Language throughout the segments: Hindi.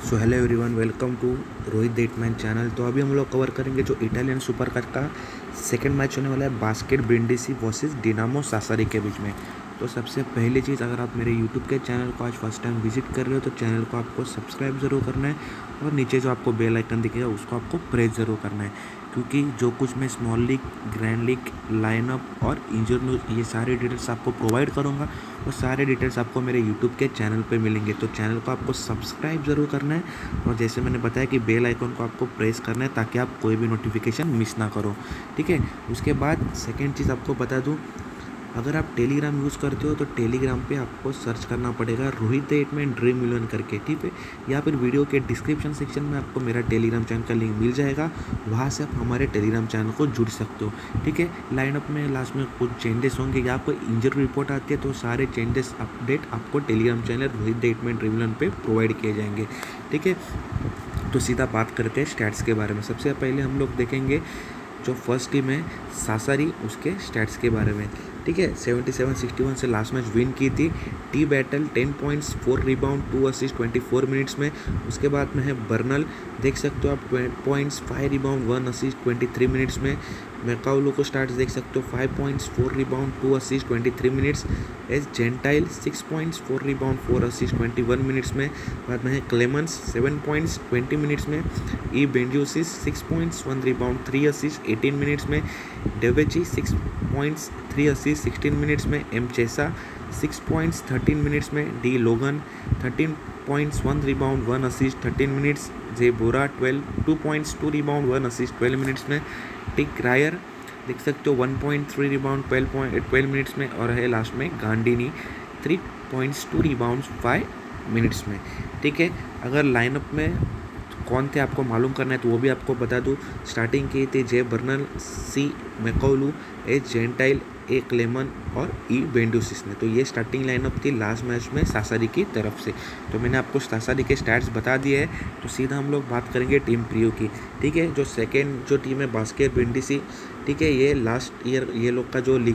So hello everyone, welcome to Rohit डेटमैन चैनल। तो अभी हम लोग कवर करेंगे जो इटालियन सुपर कप का सेकंड मैच होने वाला है basket Brindisi versus Dinamo Sassari के बीच में। तो सबसे पहली चीज़, अगर आप मेरे यूट्यूब के चैनल को आज फर्स्ट टाइम विजिट कर रहे हो तो चैनल को आपको सब्सक्राइब ज़रूर करना है और नीचे जो आपको बेल आइकन दिखेगा उसको आपको प्रेस ज़रूर करना है, क्योंकि जो कुछ मैं small league, grand league, lineup और इंजर न्यूज़ ये सारे डिटेल्स आपको प्रोवाइड करूँगा। वो सारे डिटेल्स आपको मेरे यूट्यूब के चैनल पे मिलेंगे। तो चैनल को आपको सब्सक्राइब ज़रूर करना है और जैसे मैंने बताया कि बेल आइकन को आपको प्रेस करना है ताकि आप कोई भी नोटिफिकेशन मिस ना करो, ठीक है। उसके बाद सेकेंड चीज़ आपको बता दूँ, अगर आप टेलीग्राम यूज़ करते हो तो टेलीग्राम पे आपको सर्च करना पड़ेगा रोहित डेटमैन ड्रीम मिलियन करके, ठीक है। या फिर वीडियो के डिस्क्रिप्शन सेक्शन में आपको मेरा टेलीग्राम चैनल का लिंक मिल जाएगा, वहाँ से आप हमारे टेलीग्राम चैनल को जुड़ सकते हो, ठीक है। लाइनअप में लास्ट में कुछ चेंजेस होंगे या कोई इंजरी रिपोर्ट आती है तो सारे चेंजेस अपडेट आपको टेलीग्राम चैनल रोहित डेटमैन ड्रीम मिलियन पे प्रोवाइड किए जाएंगे, ठीक है। तो सीधा बात करते हैं स्टैट्स के बारे में। सबसे पहले हम लोग देखेंगे जो फर्स्ट टीम है सासारी, उसके स्टैट्स के बारे में, ठीक है। 77-61 से लास्ट मैच विन की थी। T Battle 10 points 4 rebound 2 assist 24 minutes में। उसके बाद में है बर्नल, देख सकते हो आप 20 पॉइंट्स 5 रिबाउंड 1 असिस्ट 23 मिनट्स में। मैकाउलो को स्टार्ट्स देख सकते हो 5 points 4 rebound 2 assist 23 minutes. S Gentile 6 points 4 rebound 4 assist 21 minutes में। बाद में है क्लेमेंस 7 पॉइंट्स 20 मिनट्स में। E Bendzius 6 points 1 rebound 3 assist 18 minutes में। डेवेची 6 पॉइंट्स 3 असिस्ट 16 मिनट्स में। एम चेसा 6 पॉइंट्स 13 मिनट्स में। D Logan 13 points 1 rebound 1 assist 13 minutes. J Bora 2 points 2 rebound 1 assist 12 minutes में। टिक रायर देख सकते हो 1.3 रिबाउंड 12 मिनट्स में। और है लास्ट में गांडीनी 3 पॉइंट्स 2 रिबाउंड्स 5 मिनट्स में, ठीक है। अगर लाइनअप में कौन थे आपको मालूम करना है तो वो भी आपको बता दूँ। स्टार्टिंग की थी J Burnell, C McAuley, H Gentile, A Clemmons और ई बेंडूसिस ने। तो ये स्टार्टिंग लाइनअप थी लास्ट मैच में सासारी की तरफ से। तो मैंने आपको सासारी के स्टैट्स बता दिए हैं, तो सीधा हम लोग बात करेंगे टीम प्रियो की, ठीक है। जो सेकेंड जो टीम है बास्केट ब्रिंडीसी, ठीक है, ये लास्ट ईयर ये लोग का जो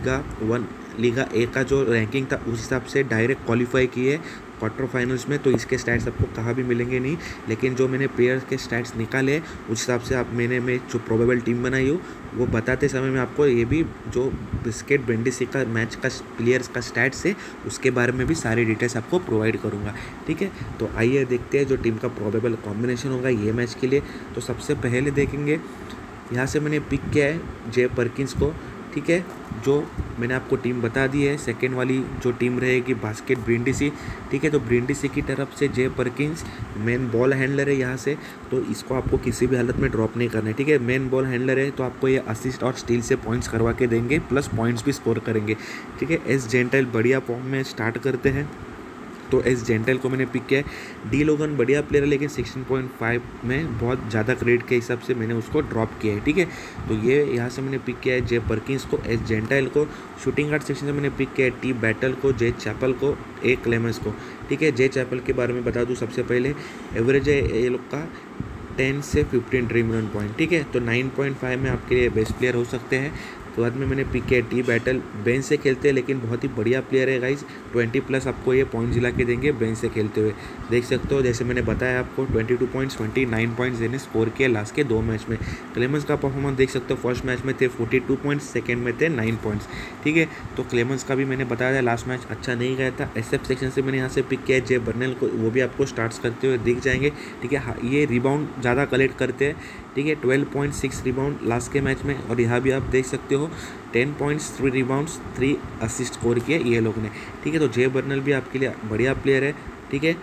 लीगा ए का जो रैंकिंग था उस हिसाब से डायरेक्ट क्वालिफाई किए क्वार्टर फाइनल्स में। तो इसके स्टैट्स आपको कहाँ भी मिलेंगे नहीं, लेकिन जो मैंने प्लेयर्स के स्टैट्स निकाले उस हिसाब से आप मैं जो प्रोबेबल टीम बनाई हूँ वो बताते समय में आपको ये भी जो बास्केट ब्रिंडीसी का मैच का प्लेयर्स का स्टैट्स है उसके बारे में भी सारी डिटेल्स आपको प्रोवाइड करूँगा, ठीक है। तो आइए देखते हैं जो टीम का प्रोबेबल कॉम्बिनेशन होगा ये मैच के लिए। तो सबसे पहले देखेंगे, यहाँ से मैंने पिक किया है जे परकिंस को, ठीक है। जो मैंने आपको टीम बता दी है, सेकेंड वाली जो टीम रहेगी बास्केट ब्रिंडीसी, ठीक है। तो ब्रिंडीसी की तरफ से J Perkins main ball handler है यहाँ से, तो इसको आपको किसी भी हालत में ड्रॉप नहीं करना है, ठीक है। मेन बॉल हैंडलर है तो आपको ये असिस्ट और स्टील से पॉइंट्स करवा के देंगे, प्लस पॉइंट्स भी स्कोर करेंगे, ठीक है। एस जेंटाइल बढ़िया फॉर्म में स्टार्ट करते हैं तो एस जेंटाइल को मैंने पिक किया है। डी लोगन बढ़िया प्लेयर है लेकिन 16.5 में बहुत ज़्यादा क्रेडिट के हिसाब से मैंने उसको ड्रॉप किया है, ठीक है। तो ये यहाँ से मैंने पिक किया है जे परकिंस को, एस जेंटाइल को। शूटिंग गार्ड सेक्शन से मैंने पिक किया है टी बैटल को, जे चैपल को, ए क्लेमेंस को, ठीक है। जे चैपल के बारे में बता दूँ, सबसे पहले एवरेज है ये लोग का 10 से 15 ड्रीम रन पॉइंट, ठीक है। तो 9.5 में आपके लिए बेस्ट प्लेयर हो सकते हैं। तो बाद में मैंने पिक किया टी बैटल, बेंच से खेलते हैं लेकिन बहुत ही बढ़िया प्लेयर है गाइज। 20 प्लस आपको ये पॉइंट दिला के देंगे बेंच से खेलते हुए, देख सकते हो। जैसे मैंने बताया आपको 22 पॉइंट्स 29 पॉइंट्स इन्हें स्कोर किया लास्ट के 2 मैच में। क्लेमेंस का परफॉर्मेंस देख सकते हो, फर्स्ट मैच में थे 42 पॉइंट्स, सेकेंड में थे 9 पॉइंट्स, ठीक है। तो क्लेमेंस का भी मैंने बताया था लास्ट मैच अच्छा नहीं गया था। एसएफ सेक्शन से मैंने यहाँ से पिक किया जे बर्नल को, वो भी आपको स्टार्ट्स करते हुए दिख जाएंगे, ठीक है। ये रिबाउंड ज़्यादा कलेक्ट करते हैं, ठीक है। 12.6 रिबाउंड लास्ट के मैच में, और यहाँ भी आप देख सकते हो 10 पॉइंट्स 3 रिबाउंड्स 3 असिस्ट स्कोर किए ये लोग ने, ठीक है। तो जे बर्नल भी आपके लिए बढ़िया प्लेयर है, ठीक है।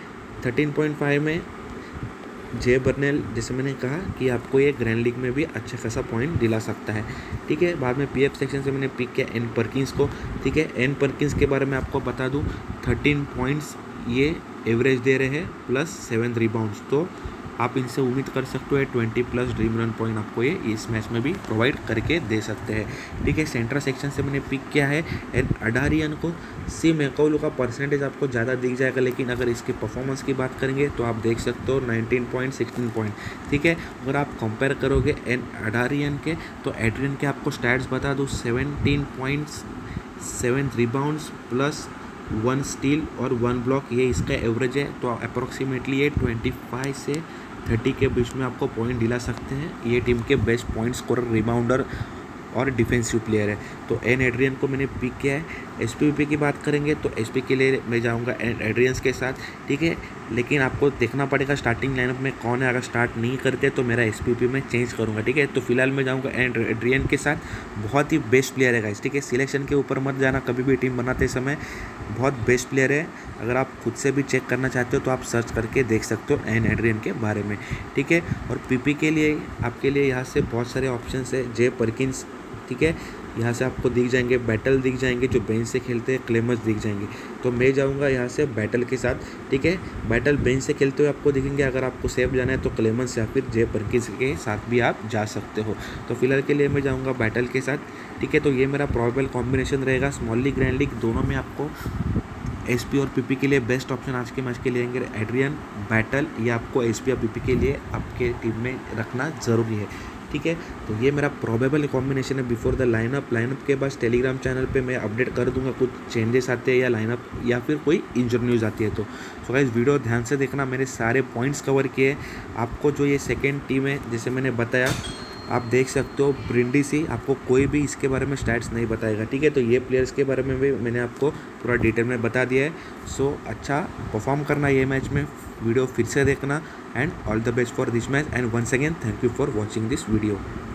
13.5 में जे बर्नल, जैसे मैंने कहा कि आपको ये ग्रैंड लीग में भी अच्छा खासा पॉइंट दिला सकता है, ठीक है। बाद में पीएफ सेक्शन से मैंने पिक किया एन परकिंस को, ठीक है। एन परकिंस के बारे में आपको बता दूँ 13 पॉइंट्स ये एवरेज दे रहे हैं प्लस 7 रिबाउंड्स, तो आप इनसे उम्मीद कर सकते हो 20 प्लस ड्रीम रन पॉइंट आपको ये इस मैच में भी प्रोवाइड करके दे सकते हैं, ठीक है। सेंट्रल सेक्शन से मैंने पिक किया है एन अडारियन को। सी मैकाउलो का परसेंटेज आपको ज़्यादा दिख जाएगा, लेकिन अगर इसके परफॉर्मेंस की बात करेंगे तो आप देख सकते हो 19 पॉइंट 16 पॉइंट, ठीक है। अगर आप कंपेयर करोगे एन अडारियन के तो एड्रियन के आपको स्टैट्स बता दूँ 17 पॉइंट्स 7 रिबाउंड्स प्लस 1 स्टील और 1 ब्लॉक, ये इसका एवरेज है। तो अप्रोक्सीमेटली ये 25 से 30 के बीच में आपको पॉइंट दिला सकते हैं। ये टीम के बेस्ट पॉइंट स्कोरर, रिबाउंडर और डिफेंसिव प्लेयर है। तो एन एड्रियन को मैंने पिक किया है। एसपीपी की बात करेंगे तो एसपी के लिए मैं जाऊंगा एन एड्रियंस के साथ, ठीक है। लेकिन आपको देखना पड़ेगा स्टार्टिंग लाइनअप में कौन है। अगर स्टार्ट नहीं करते तो मेरा एसपीपी में चेंज करूंगा, ठीक है। तो फिलहाल मैं जाऊंगा एन एड्रियन के साथ। बहुत ही बेस्ट प्लेयर है गाइस, ठीक है। सिलेक्शन के ऊपर मत जाना कभी भी टीम बनाते समय, बहुत बेस्ट प्लेयर है। अगर आप खुद से भी चेक करना चाहते हो तो आप सर्च करके देख सकते हो एन एड्रियन के बारे में, ठीक है। और पीपी के लिए आपके लिए यहाँ से बहुत सारे ऑप्शन है। जे परकिंस, ठीक है, यहाँ से आपको दिख जाएंगे। बैटल दिख जाएंगे, जो बेंच से खेलते हैं। क्लेमर्स दिख जाएंगे। तो मैं जाऊँगा यहाँ से बैटल के साथ, ठीक है। बैटल बेंच से खेलते हुए आपको दिखेंगे। अगर आपको सेफ जाना है तो क्लेमर्स या फिर जे परकिंस के साथ भी आप जा सकते हो। तो फिलहाल के लिए मैं जाऊँगा बैटल के साथ, ठीक है। तो ये मेरा प्रॉबेबल कॉम्बिनेशन रहेगा। स्मॉल लीग, ग्रैंड लीग दोनों में आपको एसपी और पीपी के लिए बेस्ट ऑप्शन आज के मैच के लिए आएंगे एड्रियन, बैटल। ये आपको एसपी और पीपी के लिए आपके टीम में रखना ज़रूरी है, ठीक है। तो ये मेरा प्रोबेबल कॉम्बिनेशन है बिफोर द लाइनअप। लाइनअप के बाद टेलीग्राम चैनल पे मैं अपडेट कर दूंगा, कुछ चेंजेस आते हैं या लाइनअप या फिर कोई इंजर न्यूज़ आती है तो। सो गाइस वीडियो ध्यान से देखना, मेरे सारे पॉइंट्स कवर किए। आपको जो ये सेकेंड टीम है जैसे मैंने बताया, आप देख सकते हो ब्रिंडीसी, आपको कोई भी इसके बारे में स्टैट्स नहीं बताएगा, ठीक है। तो ये प्लेयर्स के बारे में भी मैंने आपको पूरा डिटेल में बता दिया है। सो अच्छा परफॉर्म करना ये मैच में, वीडियो फिर से देखना and all the best for this match and once again thank you for watching this video.